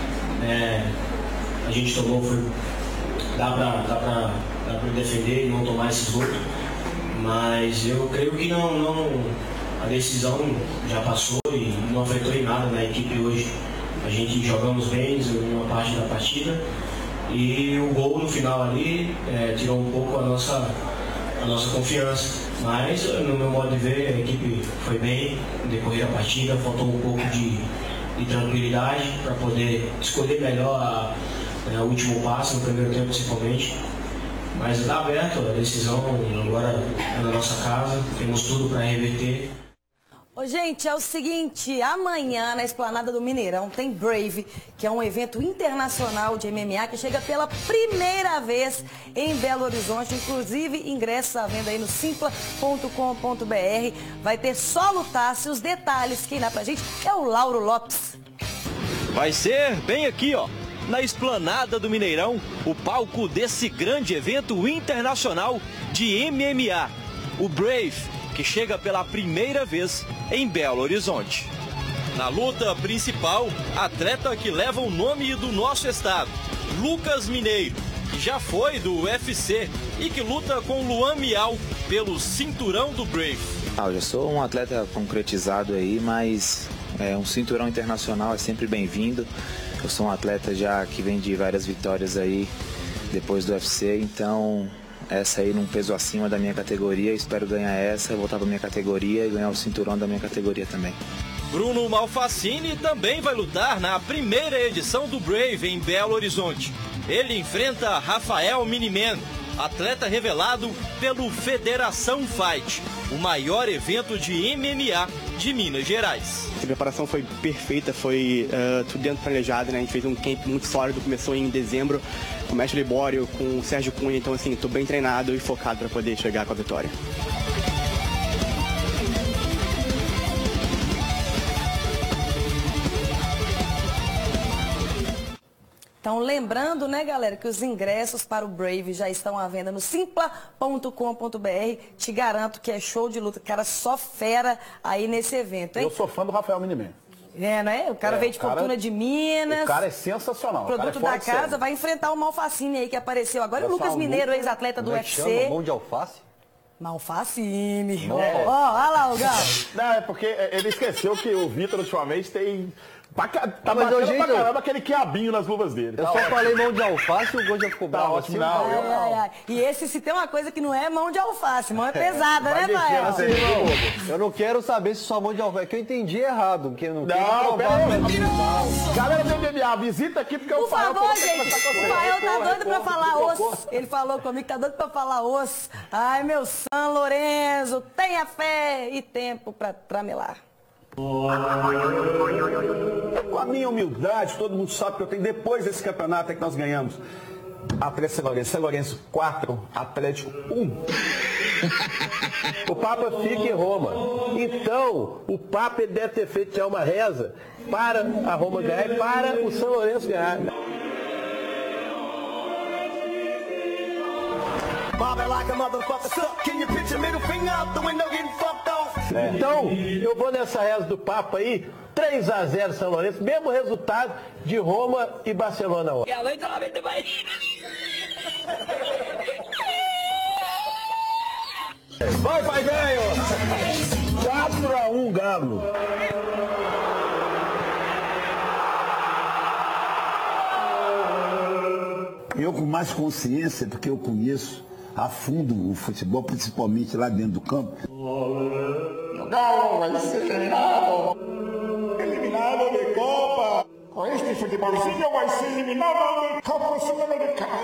[SPEAKER 13] a gente tomou, dá pra defender e não tomar esses gols, mas eu creio que a decisão já passou e não afetou em nada na equipe hoje. A gente jogamos bem em uma parte da partida e o gol no final ali tirou um pouco a nossa confiança, mas no meu modo de ver a equipe foi bem no decorrer da partida, faltou um pouco de tranquilidade para poder escolher melhor o último passo no primeiro tempo principalmente. Mas está aberto, a decisão agora é na nossa casa, temos tudo para reverter.
[SPEAKER 2] Ô, gente, é o seguinte, amanhã na Esplanada do Mineirão tem Brave, que é um evento internacional de MMA que chega pela primeira vez em Belo Horizonte, inclusive ingressos à venda aí no simpla.com.br. Vai ter só lutasse, os detalhes, quem dá pra gente é o Lauro Lopes.
[SPEAKER 14] Vai ser bem aqui, ó, na Esplanada do Mineirão, o palco desse grande evento internacional de MMA, o Brave, que chega pela primeira vez em Belo Horizonte. Na luta principal, atleta que leva o nome do nosso estado, Lucas Mineiro, que já foi do UFC e que luta com Luan Mial pelo cinturão do Brave.
[SPEAKER 15] Eu já sou um atleta concretizado aí, mas um cinturão internacional é sempre bem-vindo. Eu sou um atleta já que vem de várias vitórias aí depois do UFC, então essa aí num peso acima da minha categoria, espero ganhar essa, voltar para minha categoria e ganhar o cinturão da minha categoria também.
[SPEAKER 14] Bruno Malfacini também vai lutar na primeira edição do Brave em Belo Horizonte. Ele enfrenta Rafael Miniman, atleta revelado pelo Federação Fight, o maior evento de MMA de Minas Gerais.
[SPEAKER 16] A preparação foi perfeita, foi tudo dentro planejado, né? A gente fez um camp muito sólido, começou em dezembro, com o Mestre Libório, com o Sérgio Cunha, então assim, tô bem treinado e focado para poder chegar com a vitória.
[SPEAKER 2] Então, lembrando, né, galera, que os ingressos para o Brave já estão à venda no simpla.com.br. Te garanto que é show de luta. Cara, só fera aí nesse evento, hein?
[SPEAKER 4] Eu sou fã do Rafael Miniman.
[SPEAKER 2] É, não é? O cara veio de Fortuna de Minas.
[SPEAKER 4] O cara é sensacional.
[SPEAKER 2] Produto da casa, vai enfrentar o Malfacini aí que apareceu agora. E o Lucas Mineiro, ex-atleta do UFC.
[SPEAKER 3] Mão de alface?
[SPEAKER 2] Malfacini. Ó, olha lá o Galo.
[SPEAKER 4] Não, é porque ele esqueceu que o Vitor ultimamente tem... Tá batendo pra caramba aquele quiabinho nas luvas dele.
[SPEAKER 3] Eu só falei mão de alface e o gol já ficou bravo.
[SPEAKER 4] Tá ótimo, não.
[SPEAKER 2] E esse, se tem uma coisa que não é mão de alface, mão é pesada, né, Mael?
[SPEAKER 3] Eu não quero saber se sua mão de alface. É que eu entendi errado. Porque não,
[SPEAKER 4] galera do MMA, visita aqui porque
[SPEAKER 2] por favor, gente. O Mael tá doido pra falar osso. Ele falou comigo que tá doido pra falar osso. Ai, meu São Lourenço, tenha fé e tempo pra tramelar.
[SPEAKER 17] Com a minha humildade, todo mundo sabe que eu tenho, depois desse campeonato é que nós ganhamos. Atlético São Lourenço 4, Atlético 1. O Papa fica em Roma. Então, o Papa deve ter feito já uma reza para a Roma ganhar e para o São Lourenço ganhar. Então, eu vou nessa reza do Papa aí, 3-0 São Lourenço, mesmo resultado de Roma e Barcelona. Vai, pai velho! 4-1, Galo.
[SPEAKER 18] Eu com mais consciência, porque eu conheço a fundo o futebol, principalmente lá dentro do campo.
[SPEAKER 19] O Galo vai ser eliminado. Eliminado de Copa. Com este futebolzinho vai ser eliminado de Copa Sul-Americana.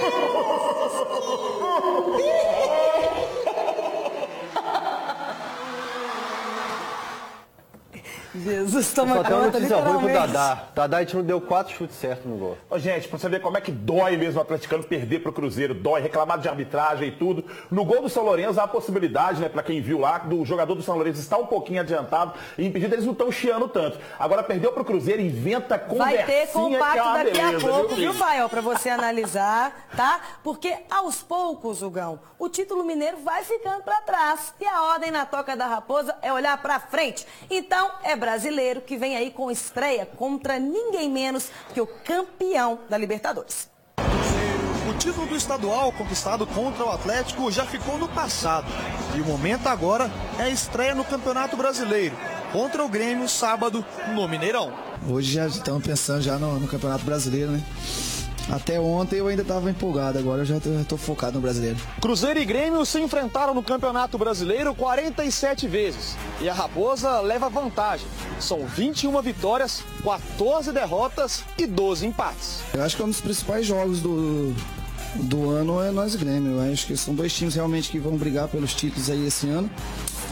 [SPEAKER 2] Jesus, toma
[SPEAKER 3] conta,
[SPEAKER 2] literalmente.
[SPEAKER 3] Pro Dadá. Dadá, a gente não deu 4 chutes certos no gol.
[SPEAKER 4] Ô, gente, pra você ver como é que dói mesmo o atleticano perder pro Cruzeiro, dói, reclamado de arbitragem e tudo. No gol do São Lourenço há a possibilidade, né, pra quem viu lá, do jogador do São Lourenço estar um pouquinho adiantado e impedido, eles não estão chiando tanto. Agora perdeu pro Cruzeiro, inventa conversinha.
[SPEAKER 2] Vai ter compacto
[SPEAKER 4] que é uma
[SPEAKER 2] daqui
[SPEAKER 4] beleza,
[SPEAKER 2] a pouco, viu, Fael, pra você analisar, tá? Porque aos poucos, Hugão, o título mineiro vai ficando pra trás. E a ordem na toca da Raposa é olhar pra frente. Então, é brasileiro que vem aí com estreia contra ninguém menos que o campeão da Libertadores.
[SPEAKER 10] O título do estadual conquistado contra o Atlético já ficou no passado. E o momento agora é a estreia no Campeonato Brasileiro, contra o Grêmio, sábado, no Mineirão.
[SPEAKER 20] Hoje já estamos pensando já no Campeonato Brasileiro, né? Até ontem eu ainda estava empolgado, agora eu já estou focado no Brasileiro.
[SPEAKER 10] Cruzeiro e Grêmio se enfrentaram no Campeonato Brasileiro 47 vezes. E a Raposa leva vantagem. São 21 vitórias, 14 derrotas e 12 empates.
[SPEAKER 20] Eu acho que é um dos principais jogos do ano é nós e Grêmio. Eu acho que são dois times realmente que vão brigar pelos títulos aí esse ano.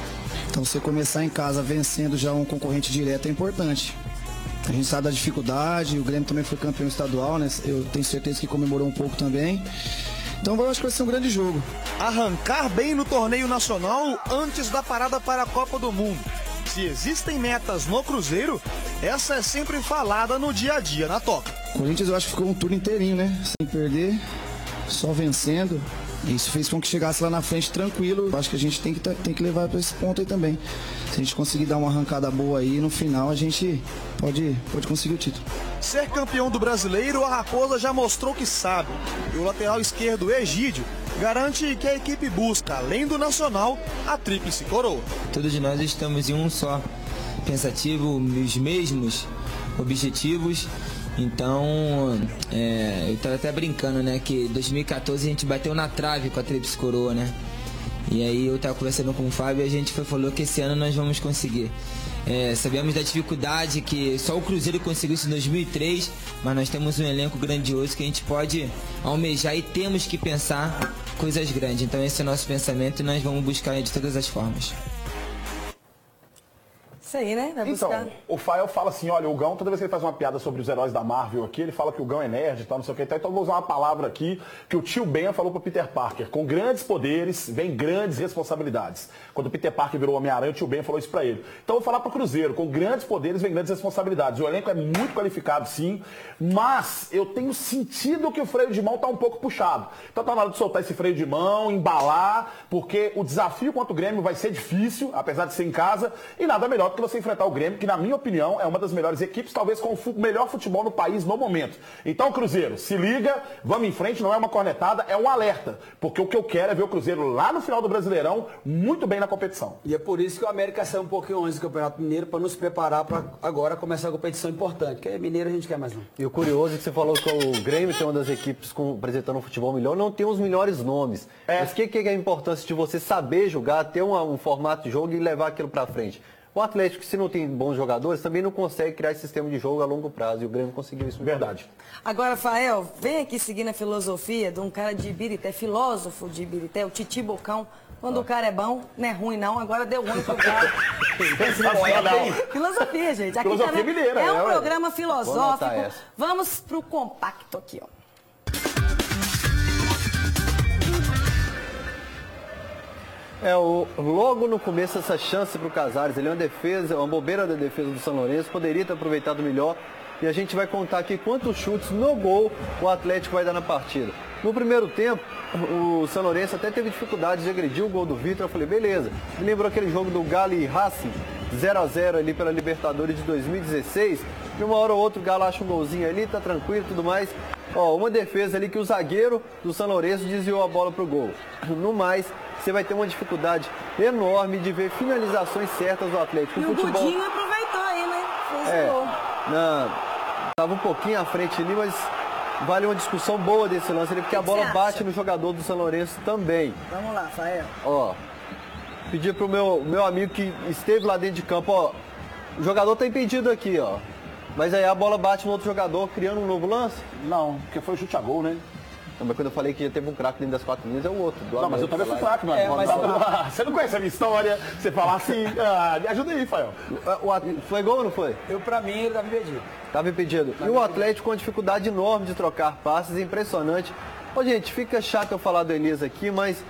[SPEAKER 20] Então você começar em casa vencendo já um concorrente direto é importante. A gente sabe da dificuldade, o Grêmio também foi campeão estadual, né? Eu tenho certeza que comemorou um pouco também. Então eu acho que vai ser um grande jogo.
[SPEAKER 10] Arrancar bem no torneio nacional antes da parada para a Copa do Mundo. Se existem metas no Cruzeiro, essa é sempre falada no dia a dia na Toca.
[SPEAKER 20] O Corinthians eu acho que ficou um turno inteirinho, né? Sem perder, só vencendo. Isso fez com que chegasse lá na frente tranquilo. Eu acho que a gente tem que levar para esse ponto aí também. Se a gente conseguir dar uma arrancada boa aí, no final a gente pode conseguir o título.
[SPEAKER 10] Ser campeão do Brasileiro, a Raposa já mostrou que sabe. E o lateral esquerdo, Egídio, garante que a equipe busca, além do Nacional, a tríplice coroa.
[SPEAKER 21] Todos nós estamos em um só pensativo, os mesmos objetivos. Então, eu estava até brincando, né, que 2014 a gente bateu na trave com a tríplice coroa, né? E aí eu estava conversando com o Fábio e a gente falou que esse ano nós vamos conseguir. Sabemos da dificuldade que só o Cruzeiro conseguiu isso em 2003, mas nós temos um elenco grandioso que a gente pode almejar e temos que pensar coisas grandes. Então esse é o nosso pensamento e nós vamos buscar de todas as formas.
[SPEAKER 2] Isso aí, né? Vai buscar.
[SPEAKER 4] Então, o Fael fala assim, olha, o Gão, toda vez que ele faz uma piada sobre os heróis da Marvel aqui, ele fala que o Gão é nerd e tal, não sei o que. Então eu vou usar uma palavra aqui que o tio Ben falou pro Peter Parker. Com grandes poderes, vem grandes responsabilidades. Quando o Peter Parker virou Homem-Aranha, o tio Ben falou isso pra ele. Então eu vou falar pro Cruzeiro, com grandes poderes, vem grandes responsabilidades. O elenco é muito qualificado, sim, mas eu tenho sentido que o freio de mão tá um pouco puxado. Então tá na hora de soltar esse freio de mão, embalar, porque o desafio contra o Grêmio vai ser difícil, apesar de ser em casa, e nada melhor do que você enfrentar o Grêmio, que na minha opinião é uma das melhores equipes, talvez com o melhor futebol no país no momento. Então, Cruzeiro, se liga, vamos em frente, não é uma cornetada, é um alerta, porque o que eu quero é ver o Cruzeiro lá no final do Brasileirão, muito bem na competição.
[SPEAKER 5] E é por isso que o América saiu um pouquinho antes do Campeonato Mineiro, para nos preparar para agora começar a competição importante, porque Mineiro a gente quer mais não.
[SPEAKER 3] E o curioso é que você falou que o Grêmio tem uma das equipes apresentando um futebol melhor, não tem os melhores nomes. Mas o que é a importância de você saber jogar, ter um formato de jogo e levar aquilo para frente? O Atlético, se não tem bons jogadores, também não consegue criar esse sistema de jogo a longo prazo. E o Grêmio conseguiu isso.
[SPEAKER 4] Verdade.
[SPEAKER 2] Agora, Fael, vem aqui seguindo a filosofia de um cara de Ibirité, filósofo de Ibirité, o Titi Bocão. Quando o cara é bom, não é ruim não, agora deu ruim pro cara. Filosofia, gente. Aqui
[SPEAKER 4] filosofia
[SPEAKER 2] também
[SPEAKER 4] mineira,
[SPEAKER 2] é um programa filosófico. Vamos pro compacto aqui, ó.
[SPEAKER 3] Logo no começo essa chance para o Casares, ele é uma bobeira da defesa do São Lourenço, poderia ter aproveitado melhor. E a gente vai contar aqui quantos chutes no gol o Atlético vai dar na partida. No primeiro tempo, o São Lourenço até teve dificuldade de agredir o gol do Vitor. Eu falei, beleza. Me lembrou aquele jogo do Galo e Racing, 0-0 ali pela Libertadores de 2016. E uma hora ou outra o Galo acha um golzinho ali, tá tranquilo e tudo mais. Uma defesa ali que o zagueiro do São Lourenço desviou a bola pro gol. No mais, você vai ter uma dificuldade enorme de ver finalizações certas do Atlético.
[SPEAKER 2] E o Godinho aproveitou aí, né? Fez gol.
[SPEAKER 3] Tava um pouquinho à frente ali, mas vale uma discussão boa desse lance ali, porque a bola bate no jogador do São Lourenço também.
[SPEAKER 2] Vamos lá, Fael.
[SPEAKER 3] Pedir pro meu amigo que esteve lá dentro de campo, o jogador tá impedido aqui, mas aí a bola bate no outro jogador, criando um novo lance?
[SPEAKER 4] Não, porque foi chute a gol, né?
[SPEAKER 3] Não, mas quando eu falei que já teve um craque dentro das 4 linhas, é o outro.
[SPEAKER 4] Não, mas eu também fui craque, mano. Você não conhece a minha história, você fala assim, me ajuda aí, Fael.
[SPEAKER 3] Foi gol ou não foi?
[SPEAKER 5] Pra mim, ele tava impedido.
[SPEAKER 3] Tava impedido. E o Atlético com uma dificuldade enorme de trocar passes, impressionante. Gente, fica chato eu falar do Elias aqui, mas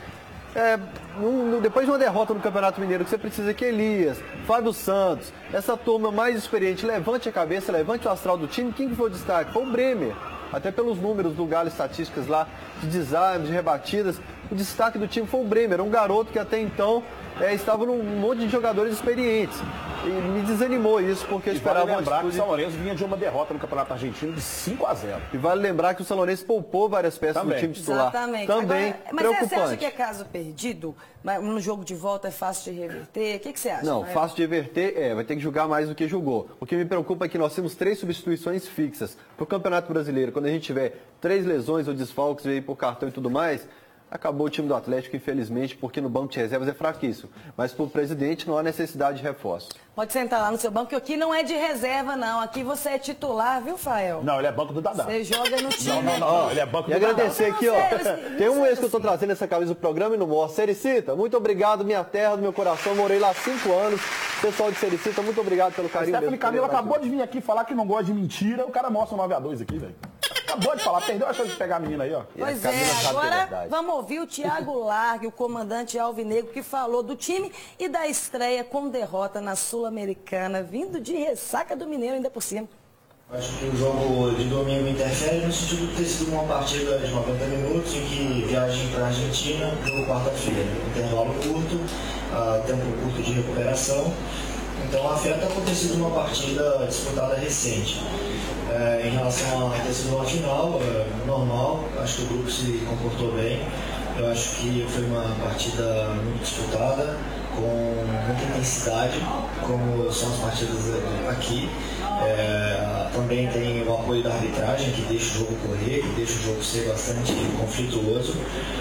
[SPEAKER 3] depois de uma derrota no Campeonato Mineiro, que você precisa que Elias, Fábio Santos, essa turma mais experiente, levante a cabeça, levante o astral do time. Quem que foi o destaque? Foi o Bremer. Até pelos números do Galo, estatísticas lá, de desarmes, de rebatidas, o destaque do time foi o Bremer, um garoto que até então estava num monte de jogadores experientes. E me desanimou isso, porque eu esperava
[SPEAKER 4] vale lembrar que o São Lourenço vinha de uma derrota no Campeonato Argentino de 5-0.
[SPEAKER 3] E vale lembrar que o São Lourenço poupou várias peças do time titular.
[SPEAKER 2] Exatamente.
[SPEAKER 3] Também
[SPEAKER 2] mas
[SPEAKER 3] preocupante.
[SPEAKER 2] Você acha que é caso perdido? No jogo de volta é fácil de reverter? O que você acha?
[SPEAKER 3] Não, fácil de reverter vai ter que julgar mais do que julgou. O que me preocupa é que nós temos 3 substituições fixas para o Campeonato Brasileiro. Quando a gente tiver 3 lesões ou desfalques aí por cartão e tudo mais, Acabou o time do Atlético, infelizmente, porque no banco de reservas é fraquíssimo. Mas para o presidente não há necessidade de reforço.
[SPEAKER 2] Pode sentar lá no seu banco, que aqui não é de reserva, não. Aqui você é titular, viu, Fael?
[SPEAKER 4] Não, ele é banco do Dadá.
[SPEAKER 2] Você joga no time.
[SPEAKER 4] Não, ele é banco do
[SPEAKER 3] Dadá. E agradecer aqui, ó. Tem um mês que eu tô
[SPEAKER 2] assim.
[SPEAKER 3] trazendo essa camisa do programa e não mostro. Sericita, muito obrigado, minha terra, do meu coração. Morei lá 5 anos. Pessoal de Sericita, muito obrigado pelo carinho.
[SPEAKER 4] Stephanie Camilo acabou de vir aqui falar que não gosta de mentira. O cara mostra um 9-2 aqui, velho. Acabou de falar, perdeu a chance de pegar a menina aí, ó.
[SPEAKER 2] Pois é, agora vamos ouvir o Thiago Largue, o comandante alvinegro, que falou do time e da estreia com derrota na Sul-Americana, vindo de ressaca do Mineiro ainda por cima.
[SPEAKER 13] Acho que o jogo de domingo interfere no sentido de ter sido uma partida de 90 minutos em que viagem para a Argentina, jogo quarta-feira, intervalo curto, tempo curto de recuperação. Então afeta por ter sido uma partida disputada recente. Em relação a ter sido uma final, normal, acho que o grupo se comportou bem. Eu acho que foi uma partida muito disputada, com muita intensidade, como são as partidas aqui. Também tem o apoio da arbitragem, que deixa o jogo correr, que deixa o jogo ser bastante conflituoso.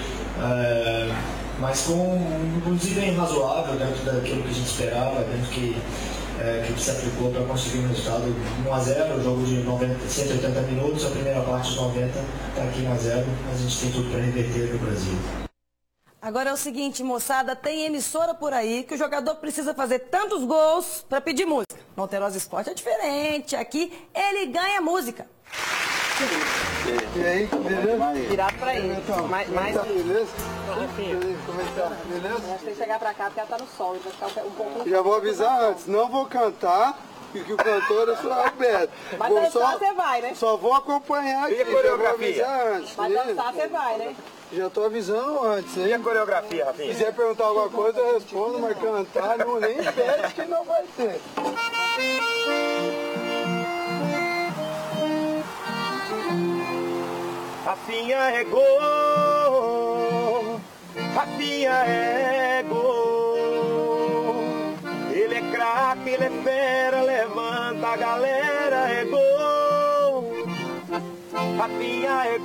[SPEAKER 13] Mas com um desempenho razoável dentro daquilo que a gente esperava, dentro que se aplicou para conseguir um resultado 1-0, o jogo de 180 minutos, a primeira parte de 90 está aqui 1-0, mas a gente tem tudo para reverter no Brasil.
[SPEAKER 2] Agora é o seguinte, moçada, tem emissora por aí que o jogador precisa fazer tantos gols para pedir música. No Alterosa Esporte é diferente, aqui ele ganha música.
[SPEAKER 1] E aí, beleza?
[SPEAKER 22] Virado pra ele.
[SPEAKER 1] Então,
[SPEAKER 22] mais
[SPEAKER 1] beleza?
[SPEAKER 22] beleza?
[SPEAKER 1] Como é que tá? Beleza?
[SPEAKER 22] Acho que tem que chegar pra cá porque ela tá no sol, então ficar um pouco...
[SPEAKER 1] Já vou avisar antes, não vou cantar, porque o cantor é só o Beto.
[SPEAKER 22] Mas dançar você vai, né?
[SPEAKER 1] Só vou acompanhar aqui, já vou avisar antes.
[SPEAKER 22] Mas dançar você vai, né?
[SPEAKER 1] Já tô avisando antes. E
[SPEAKER 22] a coreografia, Rafinha?
[SPEAKER 1] Se quiser perguntar alguma coisa, eu respondo, mas cantar não nem pede que não vai ter.
[SPEAKER 23] Rafinha é gol, Rafinha é gol. Ele é craque, ele é fera, levanta a galera, é gol. Rafinha é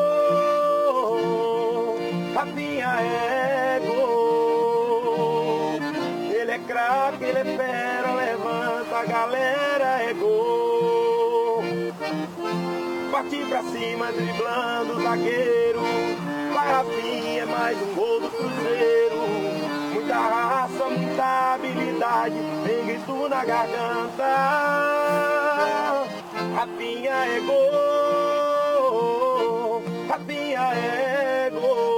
[SPEAKER 23] gol, Rafinha é gol. Ele é craque, ele é fera, levanta a galera, é gol. Partir pra cima, driblando o zagueiro. Vai Rafinha, é mais um gol do Cruzeiro. Muita raça, muita habilidade, tem grito na garganta. Rafinha é gol, Rafinha é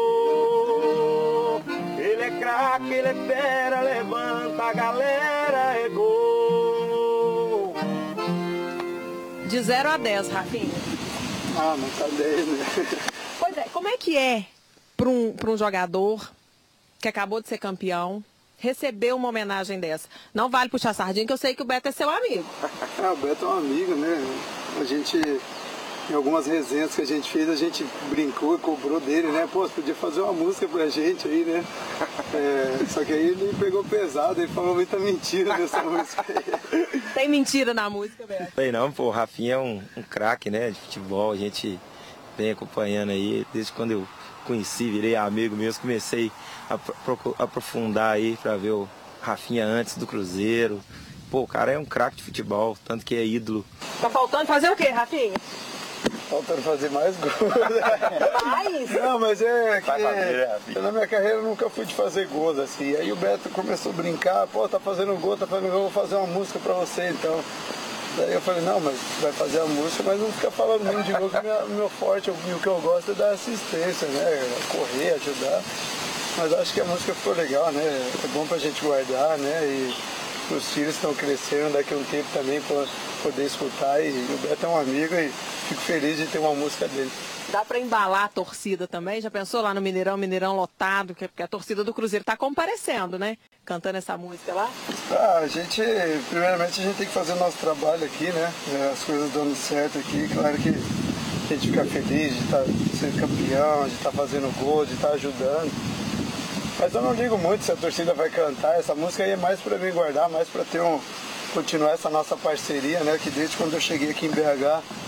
[SPEAKER 23] gol. Ele é craque, ele é fera, levanta a galera, é gol.
[SPEAKER 22] De 0 a 10, Rafinha.
[SPEAKER 1] Ah, não tá 10, né?
[SPEAKER 22] Pois é, como é que é para um jogador que acabou de ser campeão receber uma homenagem dessa? Não vale puxar sardinha, que eu sei que o Beto é seu amigo.
[SPEAKER 1] O Beto é um amigo, né? A gente, em algumas resenhas que a gente fez, a gente brincou e cobrou dele, né? Pô, você podia fazer uma música pra gente aí, né? Só que aí ele pegou pesado, ele falou muita mentira nessa música aí.
[SPEAKER 22] Tem mentira na música, Beto?
[SPEAKER 24] Sei não, pô, o Rafinha é um craque, né, de futebol, a gente vem acompanhando aí, desde quando eu conheci, virei amigo mesmo, comecei a aprofundar aí pra ver o Rafinha antes do Cruzeiro. Pô, o cara é um craque de futebol, tanto que é ídolo.
[SPEAKER 22] Tá faltando fazer o quê, Rafinha?
[SPEAKER 1] Faltando fazer mais gols.
[SPEAKER 22] Mais?
[SPEAKER 1] Não, mas é que
[SPEAKER 24] fazer,
[SPEAKER 1] na minha carreira eu nunca fui de fazer gols assim. Aí o Beto começou a brincar, pô, tá fazendo gol, vou fazer uma música pra você então. Daí eu falei, não, mas vai fazer a música, mas não fica falando muito de gol, que o meu forte, o que eu gosto é dar assistência, né? Correr, ajudar. Mas acho que a música ficou legal, né? É bom pra gente guardar, né? E os filhos estão crescendo daqui a um tempo também para poder escutar. E o Beto é um amigo e fico feliz de ter uma música dele.
[SPEAKER 22] Dá para embalar a torcida também? Já pensou lá no Mineirão, Mineirão lotado, porque a torcida do Cruzeiro está comparecendo, né? Cantando essa música lá?
[SPEAKER 1] Primeiramente a gente tem que fazer o nosso trabalho aqui, né? As coisas dando certo aqui, claro que a gente fica feliz de estar sendo campeão, de estar fazendo gol, de estar ajudando. Mas eu não ligo muito se a torcida vai cantar, essa música aí é mais para mim guardar, mais para ter continuar essa nossa parceria, né? Que desde quando eu cheguei aqui em BH,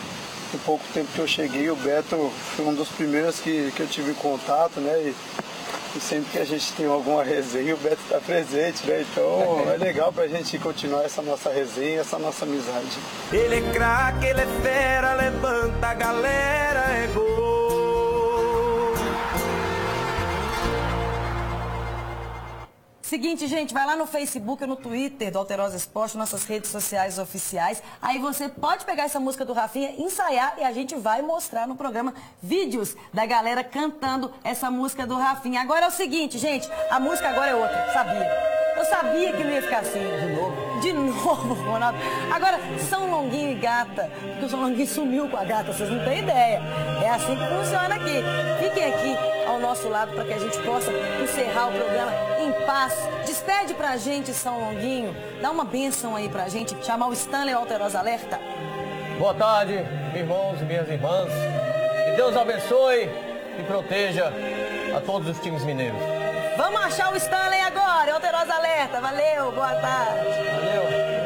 [SPEAKER 1] no pouco tempo que eu cheguei, o Beto foi um dos primeiros que eu tive contato, né? E sempre que a gente tem alguma resenha, o Beto está presente, né? Então é legal pra gente continuar essa nossa resenha, essa nossa amizade.
[SPEAKER 23] Ele é craque, ele é fera, levanta a galera, é gol.
[SPEAKER 2] Seguinte, gente, vai lá no Facebook ou no Twitter do Alterosa Esporte, nossas redes sociais oficiais. Aí você pode pegar essa música do Rafinha, ensaiar e a gente vai mostrar no programa vídeos da galera cantando essa música do Rafinha. Agora é o seguinte, gente, a música agora é outra, sabia? Eu sabia que não ia ficar assim. De novo? De novo, Ronaldo. Agora, São Longuinho e Gata, porque o São Longuinho sumiu com a gata, vocês não têm ideia. É assim que funciona aqui. Fiquem aqui ao nosso lado para que a gente possa encerrar o programa em paz. Despede pra gente, São Longuinho. Dá uma bênção aí pra gente, chamar o Stanley Alterosa Alerta.
[SPEAKER 6] Boa tarde, meus irmãos e minhas irmãs. Que Deus abençoe e proteja a todos os times mineiros.
[SPEAKER 2] Vamos achar o Stanley agora, Alterosa Alerta. Valeu, boa tarde.
[SPEAKER 6] Valeu.